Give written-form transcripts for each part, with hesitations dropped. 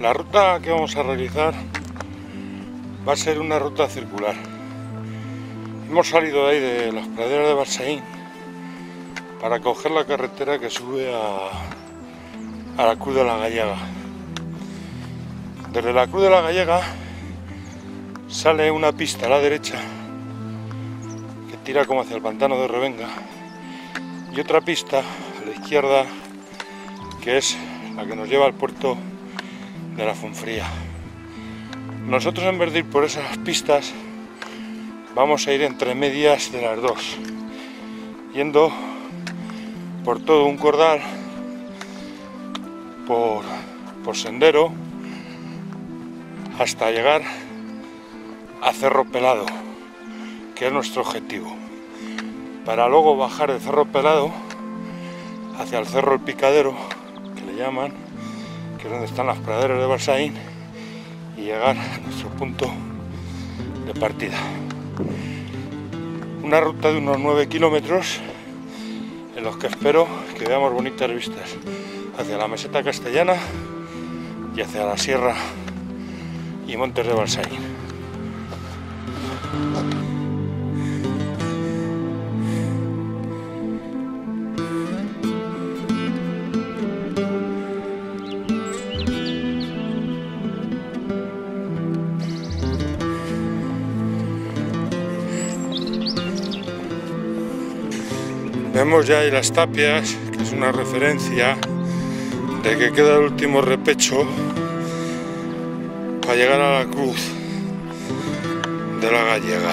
La ruta que vamos a realizar va a ser una ruta circular. Hemos salido de ahí de las praderas de Balsaín para coger la carretera que sube a la Cruz de la Gallega. Desde la Cruz de la Gallega sale una pista a la derecha que tira como hacia el pantano de Revenga y otra pista a la izquierda que es la que nos lleva al puerto de la Fonfría. Nosotros, en vez de ir por esas pistas, vamos a ir entre medias de las dos, yendo por todo un cordal, por sendero, hasta llegar a Cerro Pelado, que es nuestro objetivo, para luego bajar de Cerro Pelado hacia el Cerro El Picadero, que le llaman, que es donde están las praderas de Balsaín, y llegar a nuestro punto de partida. Una ruta de unos 9 kilómetros en los que espero que veamos bonitas vistas hacia la meseta castellana y hacia la sierra y montes de Balsaín. Vemos ya ahí las tapias, que es una referencia de que queda el último repecho para llegar a la Cruz de la Gallega.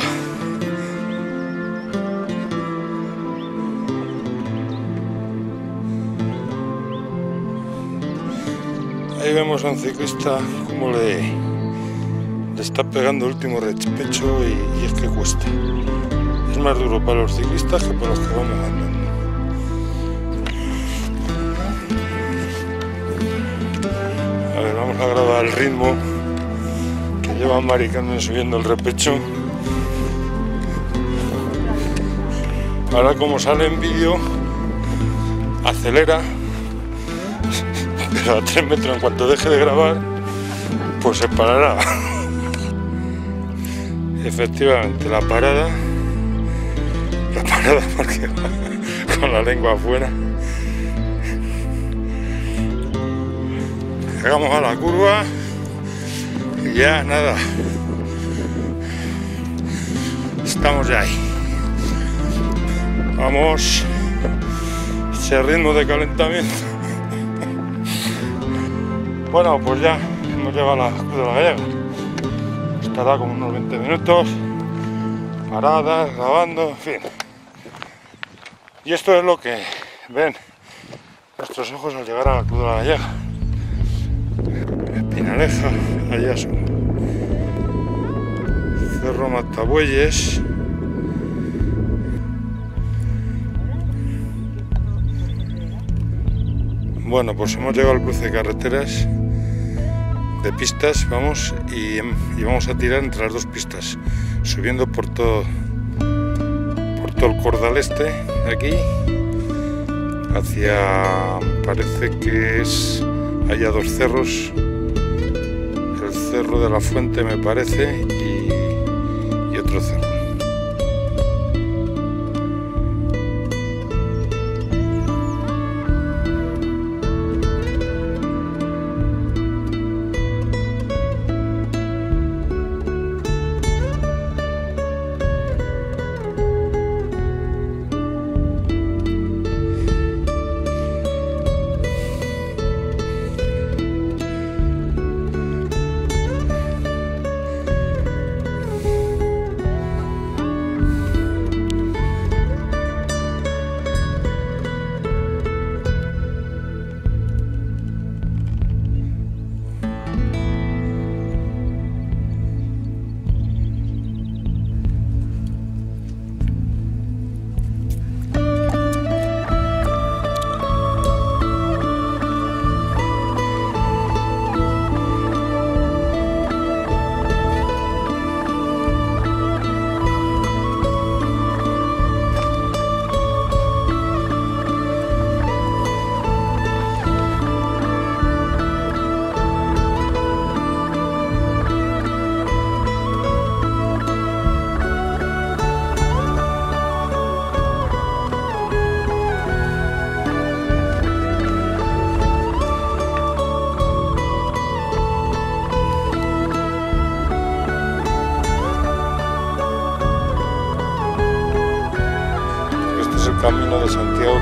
Ahí vemos a un ciclista como le está pegando el último repecho y es que cuesta. Es más duro para los ciclistas que para los que vamos andando. A ver, vamos a grabar el ritmo que lleva Mari Carmen subiendo el repecho. Ahora, como sale en vídeo, acelera, pero a 3 metros, en cuanto deje de grabar, pues se parará. Efectivamente, la parada porque va con la lengua afuera. Llegamos a la curva y ya nada, estamos ya ahí. Vamos, ese ritmo de calentamiento. Bueno, pues ya hemos llegado a la Cruz de la Gallega. Estará como unos 20 minutos paradas, grabando, en fin. Y esto es lo que ven nuestros ojos al llegar a la Cruz de la Gallega. Espinaleja, allá son Cerro Matabueyes. Bueno, pues hemos llegado al cruce de carreteras, de pistas, vamos, y vamos a tirar entre las dos pistas, subiendo por todo el cordal este de aquí hacia, parece que es, haya dos cerros, el cerro de la Fuente me parece y otro cerro. Camino de Santiago.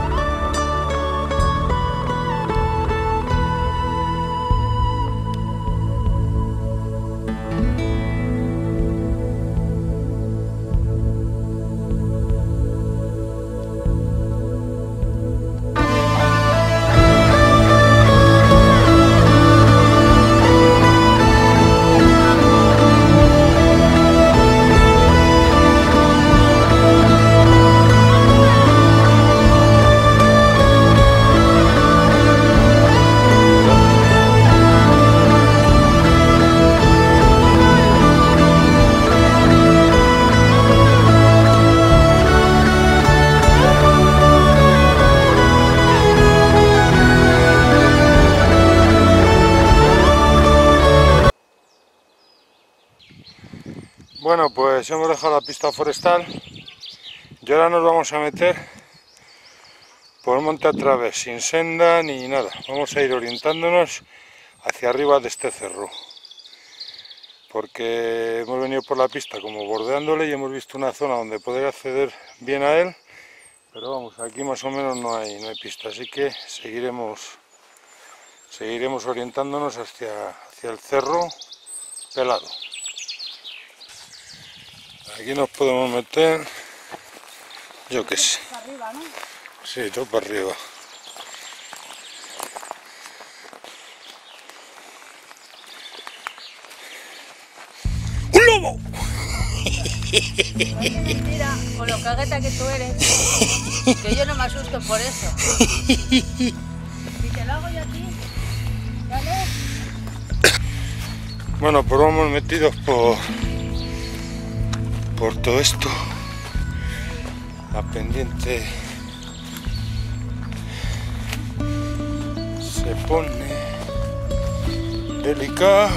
Bueno, pues hemos dejado la pista forestal y ahora nos vamos a meter por monte a través, sin senda ni nada. Vamos a ir orientándonos hacia arriba de este cerro, porque hemos venido por la pista como bordeándole y hemos visto una zona donde poder acceder bien a él, pero vamos, aquí más o menos no hay pista, así que seguiremos orientándonos hacia el cerro pelado. Aquí nos podemos meter, yo qué sé. Para arriba, ¿no? Sí, todo para arriba. ¡Un lobo! Ay, qué mentira, con lo cagueta que tú eres. Que yo no me asusto por eso. Si te lo hago yo a ti, ¿vale? Bueno, pues vamos metidos por todo esto. La pendiente se pone delicado.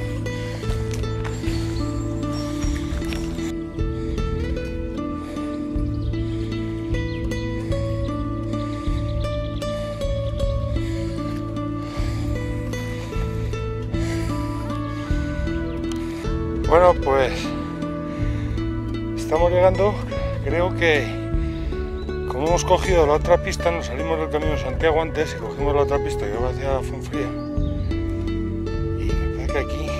Bueno, pues estamos llegando. Creo que como hemos cogido la otra pista, nos salimos del Camino de Santiago antes y cogimos la otra pista que va hacia Fuenfría, y me parece que aquí,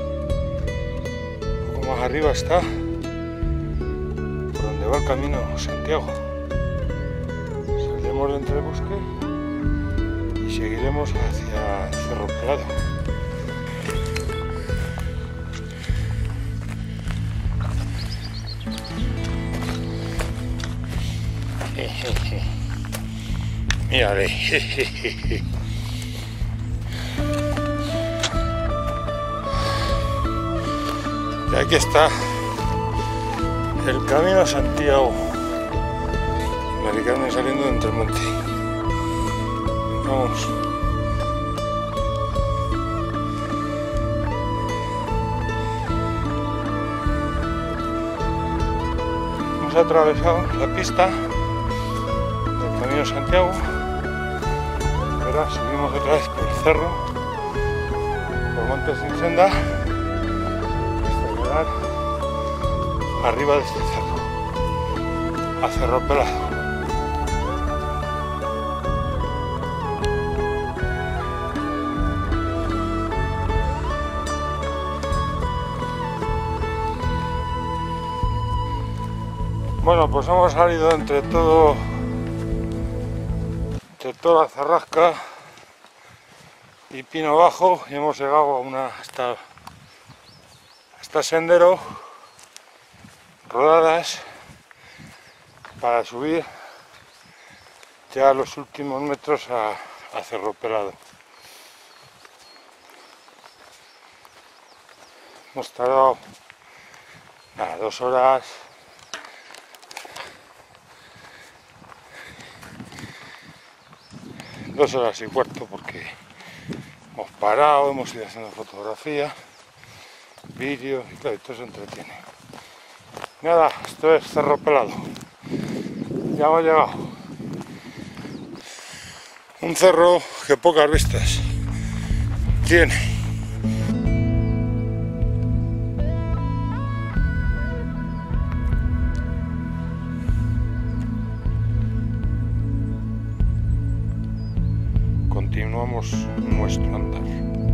un poco más arriba, está por donde va el Camino de Santiago. Saldremos de entre el bosque y seguiremos hacia el Cerro Pelado. Mírale. Y aquí está el Camino a Santiago. Americano saliendo de entre el monte. Vamos. Hemos atravesado la pista del Camino de Santiago. Ahora subimos otra vez por el cerro, por montes sin senda, hasta llegar arriba de este cerro, a Cerro Pelado. Bueno, pues hemos salido entre toda la Zarrasca y Pino Bajo y hemos llegado a hasta sendero, rodadas para subir ya los últimos metros a Cerro Pelado. Hemos tardado 2 horas. Dos horas y cuarto, porque hemos parado, hemos ido haciendo fotografía, vídeos y claro, todo se entretiene. Nada, esto es Cerro Pelado. Ya hemos llegado. Un cerro que pocas vistas tiene. continuamos nuestro andar.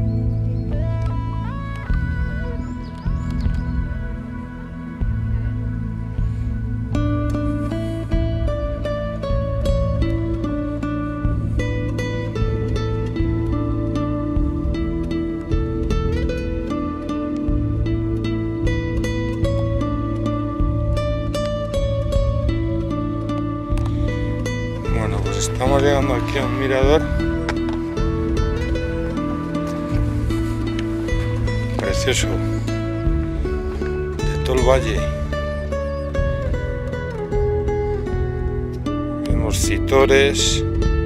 Bueno, pues estamos llegando aquí a un mirador precioso de todo el valle. Vemos citores,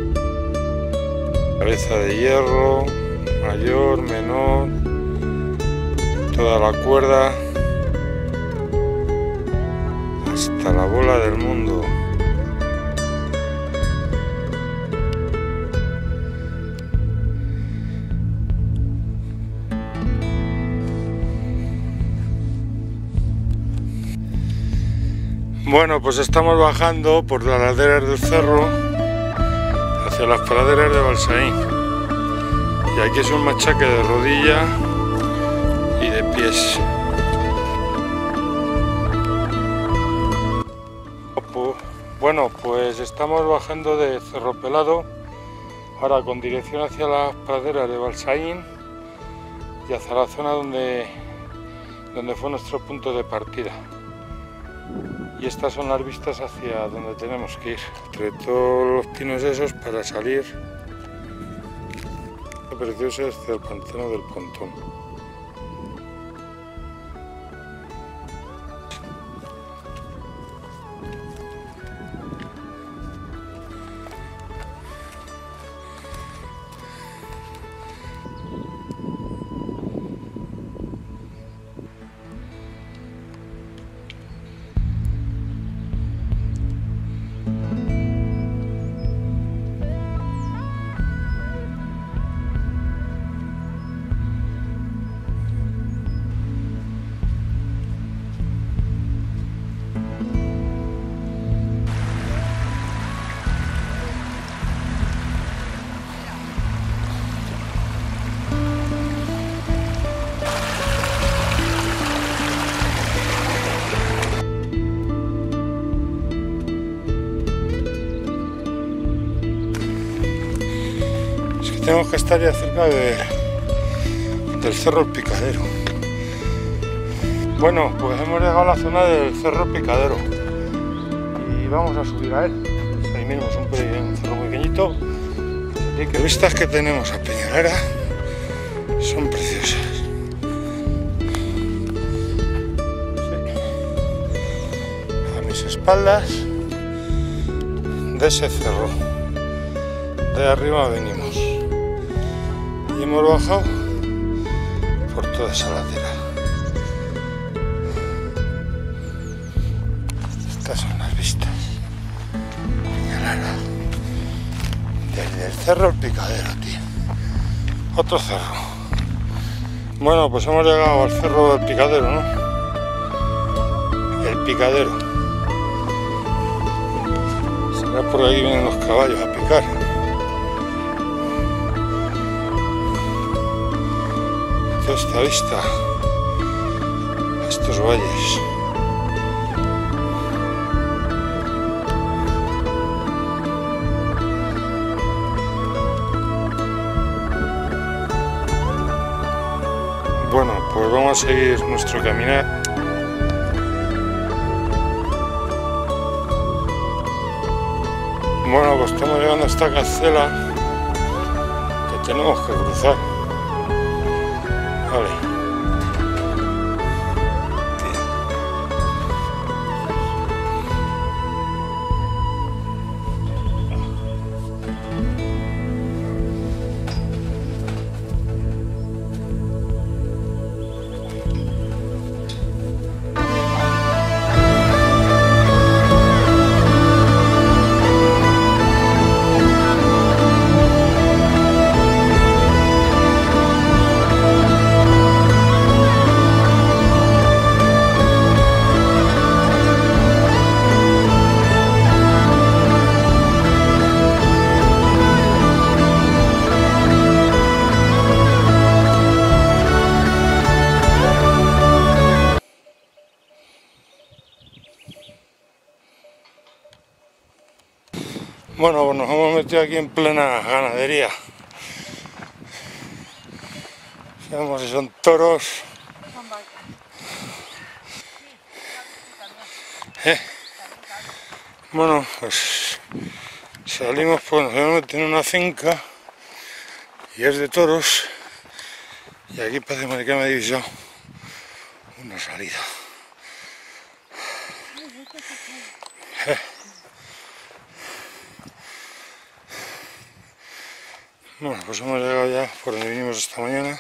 cabeza de hierro, mayor, menor, toda la cuerda, hasta la bola del mundo. Bueno, pues estamos bajando por las laderas del cerro hacia las praderas de Balsaín, y aquí es un machaque de rodilla y de pies. Bueno, pues estamos bajando de Cerro Pelado, ahora con dirección hacia las praderas de Balsaín y hacia la zona donde fue nuestro punto de partida. Y estas son las vistas hacia donde tenemos que ir, entre todos los pinos esos para salir. Lo precioso es el pantano del Pontón. Tenemos que estar ya cerca del Cerro El Picadero. Bueno, pues hemos llegado a la zona del Cerro El Picadero y vamos a subir a él. Ahí mismo es un cerro muy pequeñito, y que vistas que tenemos a Peñalara son preciosas. Sí. A mis espaldas de ese cerro, de arriba venimos. Y hemos bajado por toda esa ladera. Estas son las vistas. Peñalara. Desde el Cerro El Picadero, tío. Otro cerro. Bueno, pues hemos llegado al Cerro del Picadero, ¿no? El Picadero. Será por ahí vienen los caballos a picar. Esta vista a estos valles. Bueno, pues vamos a seguir nuestro caminar. Bueno, pues estamos llegando a esta cancela que tenemos que cruzar. Vale. Bueno, pues nos hemos metido aquí en plena ganadería. Veamos si son toros. Bueno, pues salimos, pues nos hemos metido en una finca y es de toros. Y aquí parece que me ha divisado una salida. Bueno, pues hemos llegado ya por donde vinimos esta mañana.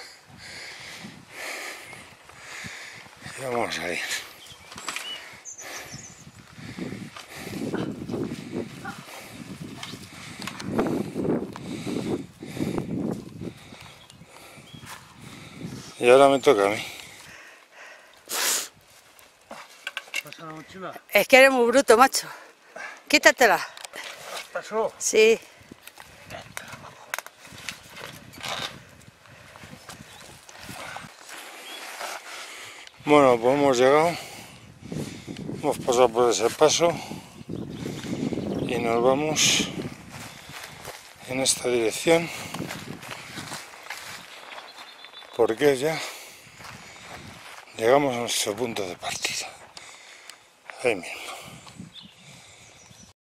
Y vamos a salir. Y ahora me toca a mí. ¿Pasa la mochila? Es que eres muy bruto, macho. Quítatela. ¿Pasó? Sí. Bueno, pues hemos llegado. Hemos pasado por ese paso. Y nos vamos en esta dirección. Porque ya llegamos a nuestro punto de partida. Ahí mismo.